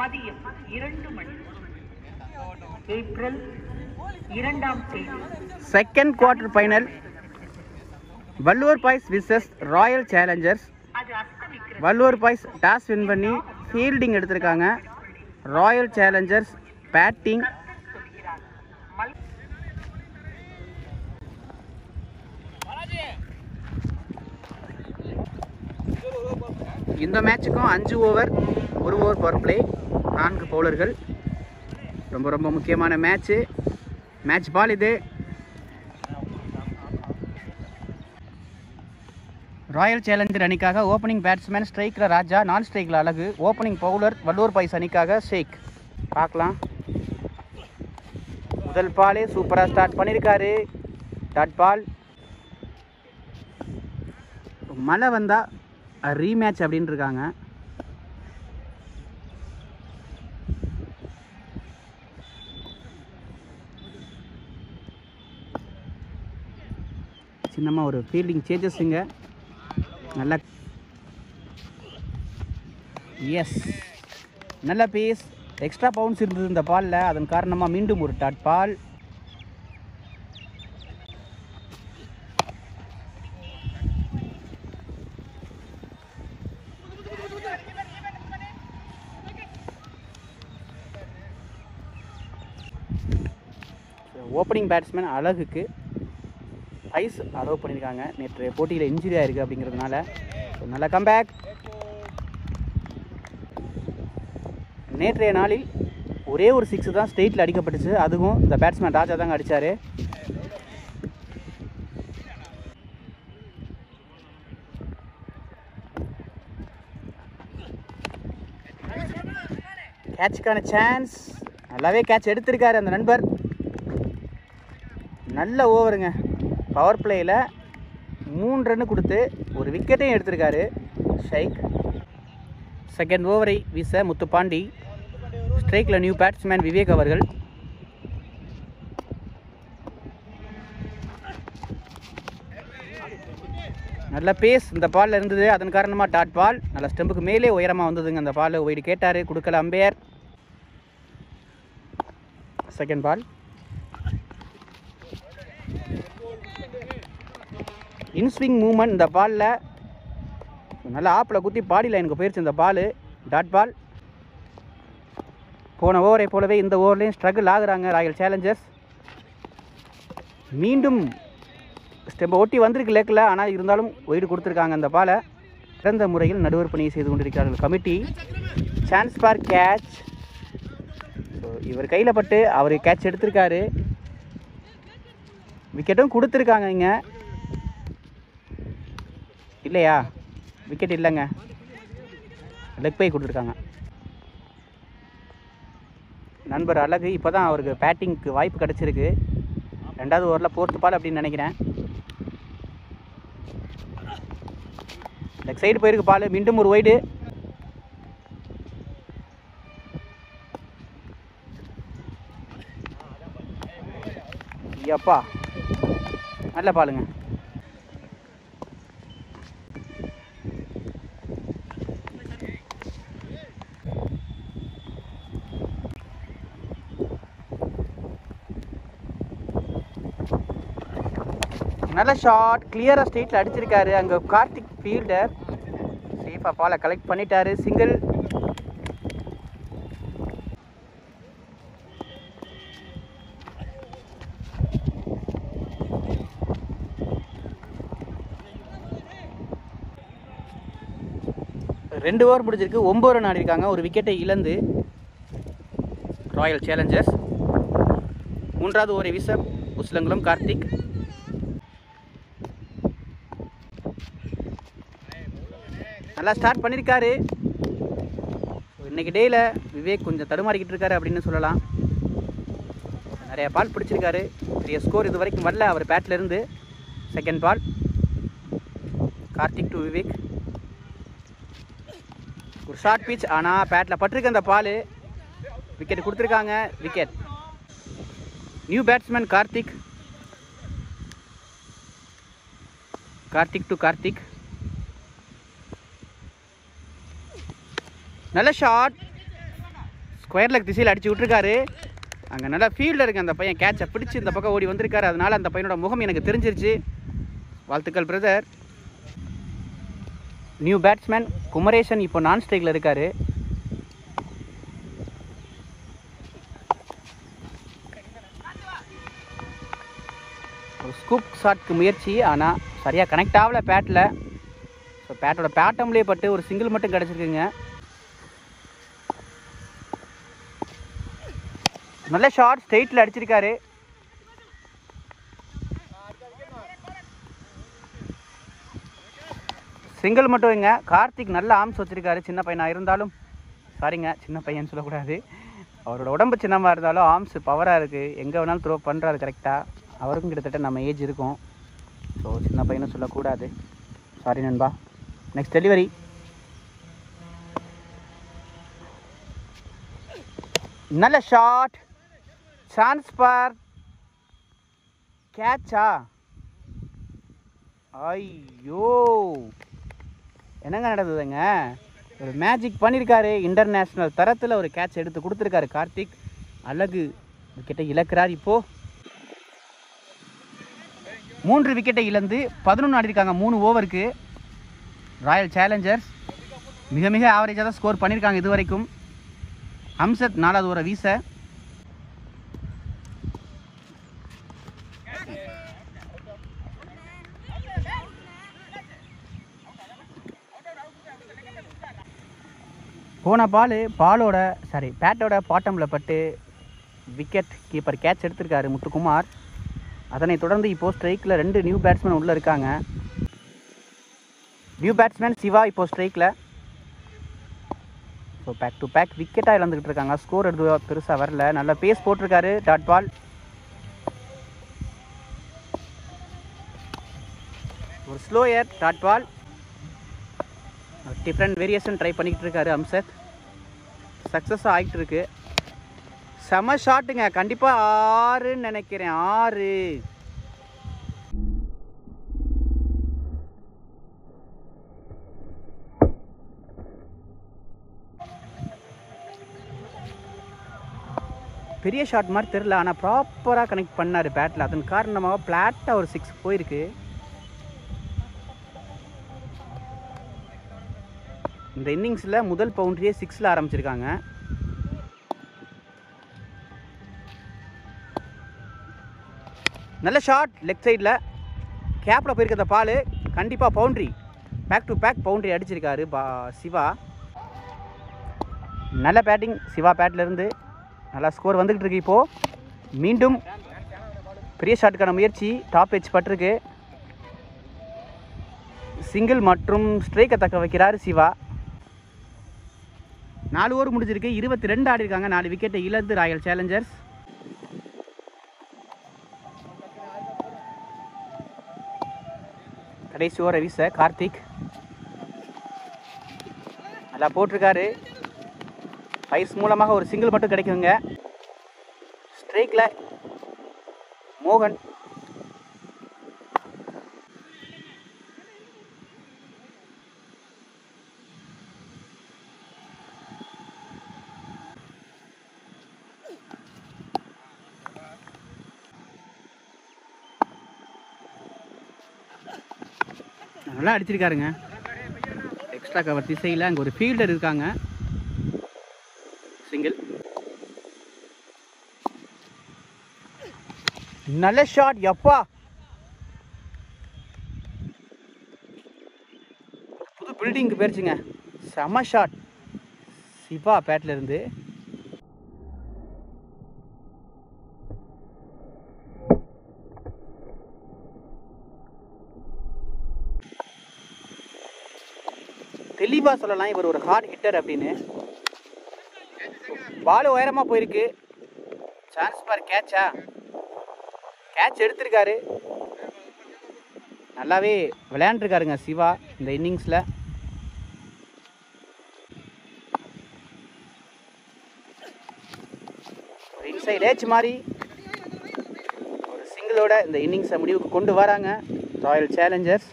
மதியம் 2 மணி ஏப்ரல் 2ஆம் தேதி second quarter final Valluvar Boys versus Royal Challengers. Valluvar Boys toss win பண்ணி ஃபீல்டிங் எடுத்திருக்காங்க. Royal Challengers batting. இந்த மேட்சுக்கும் 5 ஓவர் 1 ஓவர் பவர் பிளே, 4 பவுலர்கள். ரொம்ப ரொம்ப முக்கியமான மேட்ச் பால் இது. ராயல் சேலஞ்சர் அணிக்காக ஓப்பனிங் பேட்ஸ்மேன் ஸ்ட்ரைக்கில் ராஜா, நான் ஸ்ட்ரைக்கில் அழகு. ஓப்பனிங் பவுலர் வள்ளுவர் பாய்ஸ் அணிக்காக ஷேக். பார்க்கலாம். முதல் பாலே சூப்பராக ஸ்டார்ட் பண்ணியிருக்காரு. Dot ball. மழை வந்தால் ரீமேட்ச் அப்படின்னு இருக்காங்க. சின்னமாக ஒரு ஃபீல்டிங் சேஞ்சஸுங்க. நல்லா எஸ், நல்ல பேஸ். எக்ஸ்ட்ரா பவுன்ஸ் இருந்தது இந்த பாலில். அதன் காரணமாக மீண்டும் ஒரு டாட் பால். ஓப்பனிங் பேட்ஸ்மேன் அழகுக்கு ஐஸ் அலோவ் பண்ணியிருக்காங்க. நேற்று போட்டியில் இன்ஜுரி ஆயிருக்கு அப்படிங்கிறதுனால. நல்ல கம்பேக். நேற்றைய நாளில் ஒரே ஒரு 6 தான் ஸ்ட்ரெயிட்டில் அடிக்கப்பட்டுச்சு. அதுவும் இந்த பேட்ஸ்மேன் ராஜா தாங்க அடித்தார். கேட்சுக்கான சான்ஸ். நல்லாவே கேட்ச் எடுத்திருக்காரு அந்த நண்பர். நல்ல ஓவருங்க. பவர் பிளேயில் 3 ரன்னு கொடுத்து ஒரு விக்கெட்டையும் எடுத்திருக்காரு ஷைக். செகண்ட் ஓவரை வீச முத்துப்பாண்டி. ஸ்ட்ரைக்கில் நியூ பேட்ஸ்மேன் விவேக் அவர்கள். நல்ல பேஸ் இந்த பாலில் இருந்தது. அதன் காரணமாக டாட் பால். நல்ல ஸ்டெம்புக்கு மேலே உயரமாக வந்ததுங்க அந்த பால். ஒயிடு கேட்டார், கொடுக்கல umpire. Second ball. Inswing movement இந்த பாலில். நல்லா ஆப்பில் குத்தி பாடி லைனுக்கு போயிடுச்சு இந்த பால். Dot ball. போன ஓவரை போலவே இந்த ஓவர்லேயும் ஸ்ட்ரகிள் ஆகுறாங்க ராயல் சேலஞ்சர்ஸ். மீண்டும் ஸ்டெப்பை ஒட்டி வந்திருக்கு லேக்கில். ஆனால் இருந்தாலும் ஒயிடு கொடுத்துருக்காங்க அந்த பாலை. சிறந்த முறையில் நடுவர் பணியை செய்து கொண்டிருக்கிறார்கள் committee. Chance for catch. So இவர் கையில் பட்டு அவர் கேட்ச் எடுத்திருக்காரு. விக்கெட்டும் கொடுத்துருக்காங்க. இங்கே இல்லையா? விக்கெட் இல்லைங்க, லெக் பை கொடுத்துருக்காங்க. நண்பர் அழகு இப்போ தான் அவருக்கு பேட்டிங்க்கு வாய்ப்பு கிடச்சிருக்கு. 2வது ஓவரில் 4th பால் அப்படின்னு நினைக்கிறேன். லெக் சைடு போயிருக்கு பால். மீண்டும் ஒரு ஒய்டு. ஐயப்பா, நல்ல பாலுங்க. நல்ல ஷாட். கிளியராக ஸ்ட்ரெயிட்டில் அடிச்சிருக்காரு. அங்கே கார்த்திக் ஃபீல்டர் சேஃபாக பாலை கலெக்ட் பண்ணிட்டாரு. சிங்கிள். ரெண்டு ஓவர் முடிஞ்சிருக்கு. 9 ரன் ஆடிருக்காங்க. ஒரு விக்கெட்டை இழந்து ராயல் சேலஞ்சர்ஸ். 3வது ஓவரை வீச உஸ்லங்குளம் கார்த்திக். நல்லா ஸ்டார்ட் பண்ணியிருக்காரு. இன்றைக்கி டேயில் விவேக் கொஞ்சம் தடுமாறிக்கிட்டு இருக்காரு அப்படின்னு சொல்லலாம். நிறைய பால் பிடிச்சிருக்காரு. பெரிய ஸ்கோர் இது வரைக்கும் வரல அவர் பேட்லேருந்து. Second ball. Karthik to Vivek. ஒரு ஷார்ட் பிச். ஆனால் பேட்டில் பட்டிருக்கு அந்த பால். விக்கெட் கொடுத்துருக்காங்க. Wicket. New batsman Karthik. Karthik to Karthik. நல்ல ஷாட். ஸ்கொயர் லெக் திசையில் அடித்து விட்டுருக்காரு. அங்கே நல்லா ஃபீல்டில் இருக்குது அந்த பையன். கேட்சை பிடிச்சி இந்த பக்கம் ஓடி வந்திருக்காரு. அதனால் அந்த பையனோட முகம் எனக்கு தெரிஞ்சிருச்சு. வாழ்த்துக்கள் பிரதர். நியூ பேட்ஸ்மேன் குமரேசன் இப்போ நான் ஸ்ட்ரைக்கில் இருக்கார். ஒரு ஸ்கூப் ஷாட்க்கு முயற்சி, ஆனால் சரியாக கனெக்ட் ஆகலை பேட்டில். ஸோ பேட்டோட பேட்டம்லேயே பட்டு ஒரு சிங்கிள் மட்டும் கிடச்சிருக்குங்க. நல்ல ஷாட் ஸ்ட்ரெயிட்டில் அடிச்சிருக்காரு. சிங்கிள் மட்டும் இங்க. கார்த்திக் நல்ல ஆர்ம்ஸ் வச்சிருக்காரு. சின்ன பையனாக இருந்தாலும், சாரிங்க சின்ன பையன் சொல்லக்கூடாது, அவரோட உடம்பு சின்னமாக இருந்தாலும் ஆர்ம்ஸ் பவராக இருக்குது. எங்கே வேணாலும் த்ரோ பண்ணுறாரு கரெக்டாக. அவருக்கும் கிட்டத்தட்ட நம்ம ஏஜ் இருக்கும். ஸோ சின்ன பையனும் சொல்லக்கூடாது, சாரி நண்பா. Next delivery. நல்ல ஷாட், சான்ஸ் பார், கேட்சா? ஐயோ என்னங்க நடந்ததுங்க? ஒரு மேஜிக் பண்ணியிருக்காரு. இன்டர்நேஷ்னல் தரத்தில் ஒரு கேட்ச் எடுத்து கொடுத்துருக்காரு கார்த்திக். அழகு விக்கெட்டை இழக்கிறார். இப்போது 3 விக்கெட்டை இழந்து 11 ஆடிருக்காங்க 3 ஓவருக்கு. ராயல் சேலஞ்சர்ஸ் மிக மிக ஆவரேஜாக தான் ஸ்கோர் பண்ணியிருக்காங்க இது வரைக்கும். அம்சத் 4வது ஓவரை வீச, போன பேட்டோட பாட்டமில் பட்டு விக்கெட் கீப்பர் கேட்ச் எடுத்திருக்காரு முத்துக்குமார். அதனை தொடர்ந்து இப்போது ஸ்ட்ரைக்கில் 2 நியூ பேட்ஸ்மேன் உள்ளே இருக்காங்க. நியூ பேட்ஸ்மேன் சிவா இப்போது ஸ்ட்ரைக்கில். ஸோ பேக் டு பேக் விக்கெட்டாக இழந்துக்கிட்டு இருக்காங்க. ஸ்கோர் எதுவும் பெருசாக வரல. நல்ல பேஸ் போட்டிருக்காரு. Dot ball. ஒரு slower dot ball. Different variation try பண்ணிக்கிட்டு இருக்காரு அம்சத். சக்ஸஸாக ஆகிட்டு இருக்கு. செம ஷாட்டுங்க. கண்டிப்பாக 6ன்னு நினைக்கிறேன். 6. பெரிய ஷாட் மாதிரி தெரில, ஆனால் ப்ராப்பராக கனெக்ட் பண்ணார் பேட்டில். அதன் காரணமாக பிளாட்டாக ஒரு 6 போயிருக்கு. இந்த இன்னிங்ஸில் முதல் பவுண்டரியே 6ல் ஆரம்பிச்சிருக்காங்க. நல்ல ஷாட் லெக் சைடில் கேப்பில் போயிருக்க பால். கண்டிப்பாக boundary. Back to back boundary அடிச்சிருக்காரு சிவா. நல்ல பேட்டிங் சிவா பேட்லேருந்து. நல்லா ஸ்கோர் வந்துக்கிட்டு இருக்கு. இப்போது மீண்டும் பெரிய ஷாட்டுக்கான முயற்சி. Top edge பட்டிருக்கு. சிங்கிள் மற்றும் ஸ்ட்ரைக்கை தக்க வைக்கிறார் சிவா. 4 ஓவர் முடிஞ்சிருக்கு. 22 ஆடி இருக்காங்க. 4 விக்கெட்டை இழந்து ராயல் சேலஞ்சர்ஸ். கடைசி ஓவரை வீச கார்த்திக் நல்லா போட்டிருக்காரு. ஐஸ் மூலமாக ஒரு சிங்கிள் மட்டும் கிடைக்குங்க. ஸ்ட்ரைக்கில் மோகன். நல்லா அடிச்சிருக்காருங்க. எக்ஸ்ட்ரா கவர் திசையில் அங்கே ஒரு ஃபீல்டர் இருக்காங்க. சிங்கிள். நல்ல ஷாட். எப்பா புது பில்டிங்க்கு போயிருச்சுங்க. செம ஷாட் சிவா பேட்ல இருந்து. தெளிவாக சொல்லலாம் இவர் ஒரு ஹார்ட் ஹிட்டர் அப்படின்னு. பால் உயரமாக போயிருக்கு. Chance for கேட்சா? கேட்ச் எடுத்திருக்காரு. நல்லாவே விளையாண்டுருக்காருங்க சிவா இந்த இன்னிங்ஸில். ஒரு இன்சைட் ஏட்ச் மாதிரி ஒரு சிங்கிளோட இந்த இன்னிங்ஸை முடிவுக்கு கொண்டு வராங்க ராயல் சேலஞ்சர்ஸ்.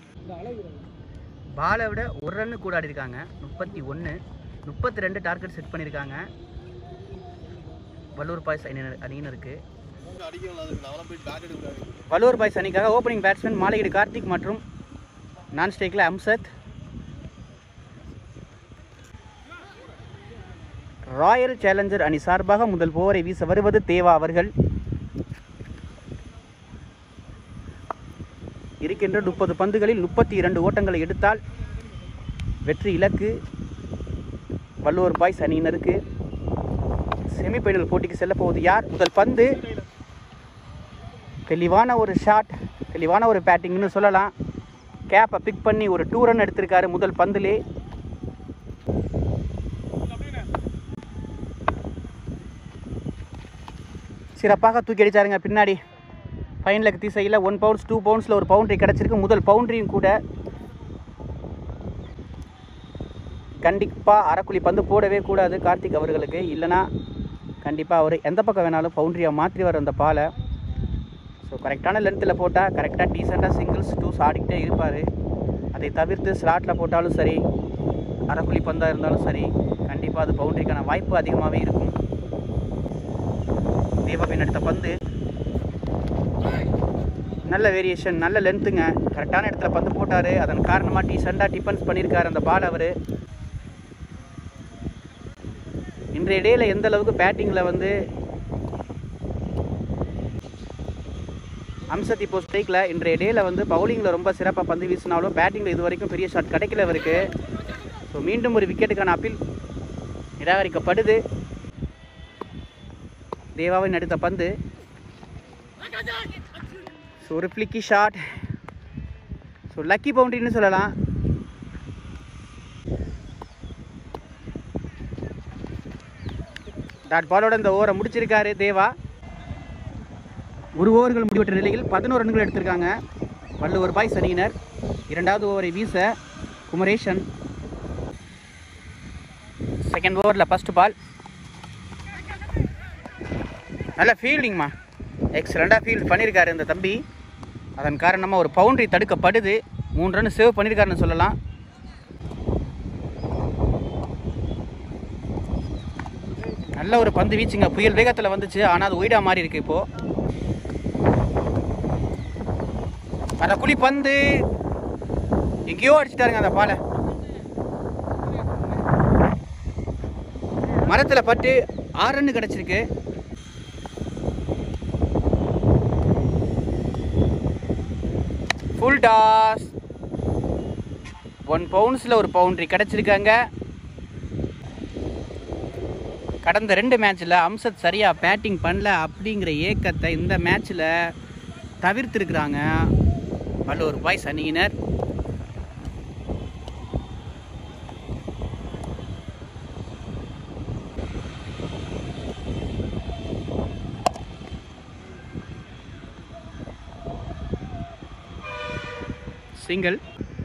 பாலை விட ஒரு ரன்னு கூட ஆடி இருக்காங்க. 31. 32 டார்கெட் செட் பண்ணியிருக்காங்க. வல்லூர் பாய்ஸ் அணியினருக்கு. வல்லூர் பாய்ஸ் அணிக்காக ஓப்பனிங் பேட்ஸ்மேன் மாலையீடு கார்த்திக் மற்றும் நான் ஸ்ட்ரைக்கில் அம்சத். ராயல் சேலஞ்சர் அணி சார்பாக முதல் ஓவரை வீச வருவது தேவா அவர்கள். இருக்கின்ற 30 பந்துகளில் 32 ஓட்டங்களை எடுத்தால் வெற்றி இலக்கு வல்லூர் பாய்ஸ் அணியினருக்கு. செமிஃபைனல் போட்டிக்கு செல்ல போவது யார்? முதல் பந்து தெளிவான ஒரு ஷாட், தெளிவான ஒரு பேட்டிங்னு சொல்லலாம். கேப்பை பிக் பண்ணி ஒரு 2 ரன் எடுத்திருக்காரு முதல் பந்திலே. சிறப்பாக தூக்கி அடித்தாருங்க பின்னாடி. ஃபைனலுக்கு திசையில் 1 பவுன்ஸ் 2 பவுன்ஸில் ஒரு பவுண்ட்ரி கிடச்சிருக்கு. முதல் பவுண்ட்ரியும் கூட. கண்டிப்பாக அரைக்குழி பந்து போடவே கூடாது கார்த்திக் அவர்களுக்கு. இல்லைனா கண்டிப்பாக அவர் எந்த பக்கம் வேணாலும் பவுண்ட்ரியாக மாற்றிவார் அந்த பாலை. ஸோ கரெக்டான லென்த்தில் போட்டால் கரெக்டாக டீசெண்டாக சிங்கிள்ஸ் 2s ஆடிக்கிட்டே இருப்பார். அதை தவிர்த்து ஸ்லாட்டில் போட்டாலும் சரி, அரைக்குழி பந்தாக இருந்தாலும் சரி, கண்டிப்பாக அது பவுண்ட்ரிக்கான வாய்ப்பு அதிகமாகவே இருக்கும். தேவாவின் அடுத்த பந்து நல்ல வேரியேஷன், நல்ல லென்த்துங்க. கரெக்டான இடத்துல பந்து போட்டார். அதன் காரணமாக டீசெண்டாக டிஃபென்ஸ் பண்ணியிருக்கார் அந்த பால் அவர். இன்றைய டேயில் எந்த அளவுக்கு பேட்டிங்கில் வந்து அம்சத் இப்போ ஸ்ட்ரைக்கில், இன்றைய டேயில் வந்து பவுலிங்கில் ரொம்ப சிறப்பாக பந்து வீசினாலும் பேட்டிங்கில் இது வரைக்கும் பெரிய ஷாட் கிடைக்கல அவருக்கு. ஸோ மீண்டும் ஒரு விக்கெட்டுக்கான அப்பீல் நிராகரிக்கப்படுது. தேவாவின் அடுத்த பந்து ஸோ ஒரு ஃப்ளிக்கி ஷாட். ஸோ லக்கி பவுண்டரின்னு சொல்லலாம். டாட் பாலோட இந்த ஓவரை முடிச்சிருக்காரு தேவா. ஒரு ஓவர்கள் முடிவற்ற நிலையில் 11 ரன்கள் எடுத்திருக்காங்க வல்லூர் பாய்ஸ் அணியினர். இரண்டாவது ஓவரை வீச குமரேஷன். செகண்ட் ஓவரில் ஃபர்ஸ்ட் பால். நல்ல ஃபீல்டிங்மா, எக்ஸலண்டாக ஃபீல்ட் பண்ணியிருக்காரு இந்த தம்பி. அதன் காரணமாக ஒரு பவுண்ட்ரி தடுக்கப்படுது. 3 ரன் சேவ் பண்ணியிருக்காருன்னு சொல்லலாம். நல்ல ஒரு பந்து வீச்சுங்க, புயல் வேகத்தில் வந்துச்சு. ஆனால் அது ஒய்டாக மாறி இருக்கு இப்போது. அந்த குழி பந்து எங்கேயோ அடிச்சுட்டாருங்க அந்த பாலை. மரத்தில் பட்டு 6 ரன் கிடச்சிருக்கு. Full toss. 1 பவுன்ஸில் ஒரு பவுண்ட்ரி கிடச்சிருக்காங்க. கடந்த 2 மேட்ச்சில் அம்சத் சரியாக பேட்டிங் பண்ணல அப்படிங்கிற ஏக்கத்தை இந்த மேட்ச்சில் தவிர்த்திருக்கிறாங்க வல்லூர் பாய்ஸ் அணியினர். சிங்கிள்.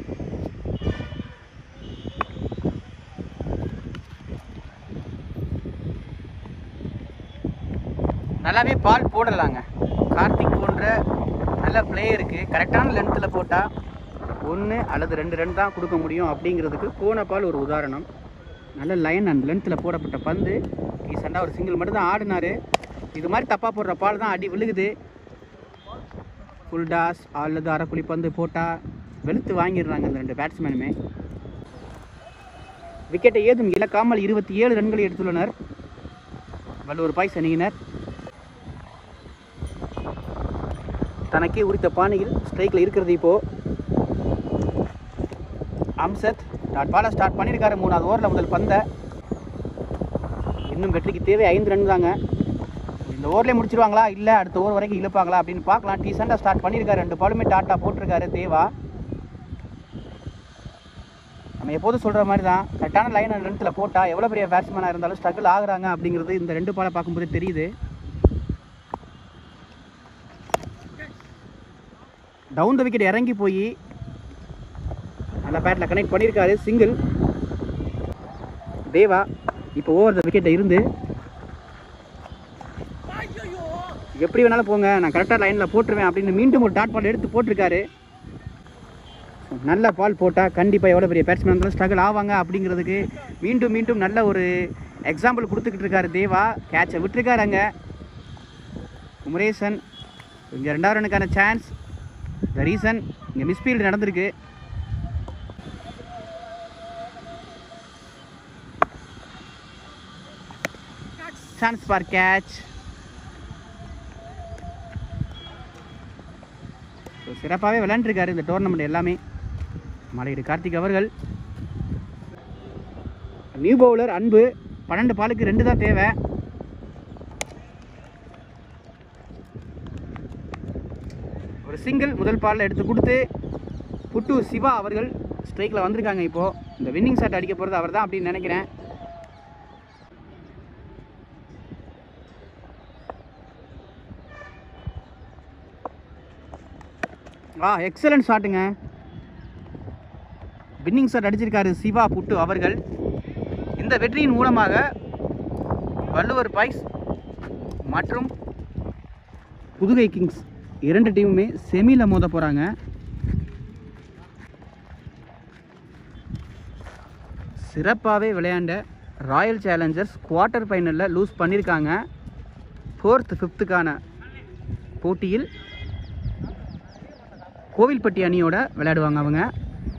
நல்லாவே பால் போடலாங்க. கார்த்திக் போன்ற நல்ல பிளேயருக்கு கரெக்டான லென்த்தில் போட்டால் 1 அல்லது 2 ரன் தான் கொடுக்க முடியும் அப்படிங்கிறதுக்கு போன பால் ஒரு உதாரணம். நல்ல லைன் அண்ட் லென்த்தில் போடப்பட்ட பந்து. ரீசெண்டாக ஒரு சிங்கிள் மட்டும் தான் ஆடினார். இது மாதிரி தப்பாக போடுற பால் தான் அடி விழுகுது. ஃபுல் டாஸ் அல்லது அரைக்குழி பந்து போட்டால் வெளுத்து வாங்கிடுறாங்க இந்த 2 பேட்ஸ்மேனுமே. விக்கெட்டை ஏதும் இழக்காமல் 27 ரன்களை எடுத்துள்ளனர் வல்லூர் பாய்ஸ் அணியினர். தனக்கே உரித்த பாணியில் ஸ்ட்ரைக்கில் இருக்கிறது இப்போது அம்சத். டாட் பாலை ஸ்டார்ட் பண்ணியிருக்காரு 3வது ஓவரில் முதல் பந்தை. இன்னும் வெற்றிக்கு தேவை 5 ரன் தாங்க. இந்த ஓவர்லேயே முடிச்சிருவாங்களா இல்லை அடுத்த ஓவர் வரைக்கும் இழுப்பாங்களா அப்படின்னு பார்க்கலாம். டீசெண்டாக ஸ்டார்ட் பண்ணியிருக்காரு. 2 பாலுமே டாட்டா போட்டிருக்காரு தேவா. நம்ம எப்போதும் சொல்கிற மாதிரி தான், கரெக்டான லைன் அண்ட் லென்த்தில் போட்டால் எவ்வளோ பெரிய பேட்ஸ்மேனாக இருந்தாலும் ஸ்ட்ரகிள் ஆகுறாங்க அப்படிங்கிறது இந்த 2 பாலை பார்க்கும்போது தெரியுது. டவுன் த விக்கெட் இறங்கி போய் நல்ல பேட்டில் கனெக்ட் பண்ணியிருக்காரு. சிங்கிள். தேவா இப்போ ஓவர் த விக்கெட்டை இருந்து எப்படி வேணாலும் போங்க, நான் கரெக்டாக லைனில் போட்டுருவேன் அப்படின்னு மீண்டும் ஒரு டாட் பால் எடுத்து போட்டிருக்காரு. நல்ல பால் போட்டால் கண்டிப்பாக எவ்வளோ பெரிய பேட்ஸ்மேன் இருந்தாலும் ஸ்ட்ரகிள் ஆவாங்க அப்படிங்கிறதுக்கு மீண்டும் நல்ல ஒரு எக்ஸாம்பிள் கொடுத்துக்கிட்டு இருக்காரு தேவா. கேட்சை விட்டுருக்காரு அங்கே குமரேசன். இங்கே 2வது ரனுக்கான சான்ஸ். த ரீசன் இங்கே மிஸ்ஃபீல்டு நடந்திருக்கு. Chance for catch. சிறப்பாகவே விளையாண்டுருக்காரு இந்த டோர்னமெண்ட் எல்லாமே மலையீடு கார்த்திக் அவர்கள். நியூ பவுலர் அன்பு. 12 பாலுக்கு 2 தான் தேவை. ஒரு சிங்கிள் முதல் பாலில் எடுத்து கொடுத்து புட்டு சிவா அவர்கள் ஸ்ட்ரைக்கில் வந்திருக்காங்க. இப்போது இந்த வின்னிங் ஷாட் அடிக்க போகிறது அவர் தான் அப்படின்னு நினைக்கிறேன். எக்ஸலன்ட் ஷாட்டுங்க. வின்னிங் ஷாட் அடிச்சிருக்காரு சிவா புட்டு அவர்கள். இந்த வெற்றியின் மூலமாக வள்ளுவர் பாய்ஸ் மற்றும் புதுகை கிங்ஸ் 2 டீமுமே செமியில் மோத போகிறாங்க. சிறப்பாகவே விளையாண்ட ராயல் சேலஞ்சர்ஸ் குவார்ட்டர் ஃபைனலில் லூஸ் பண்ணியிருக்காங்க. 4th 5th போட்டியில் கோவில்பட்டி அணியோட விளையாடுவாங்க அவங்க.